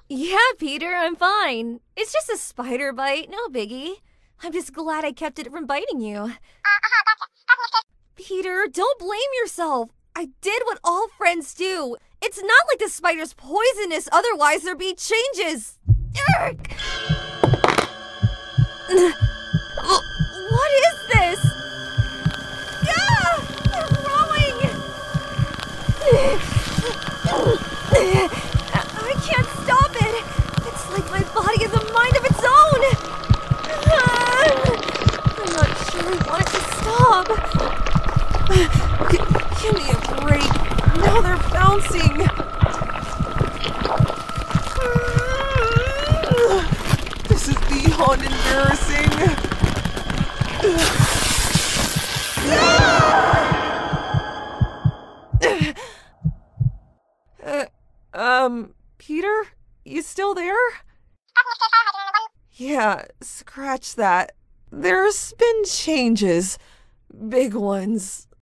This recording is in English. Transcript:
Yeah, Peter, I'm fine. It's just a spider bite, no biggie. I'm just glad I kept it from biting you. Peter, don't blame yourself. I did what all friends do. It's not like the spider's poisonous, otherwise there'd be changes. Urgh. What is this? Ah! They're growing! I can't stop it! It's like my body has a mind of its own! I'm not sure I want it to stop. Give me a break. Now they're bouncing. This is beyond embarrassing. Peter? You still there? Yeah, scratch that. There's been changes. Big ones.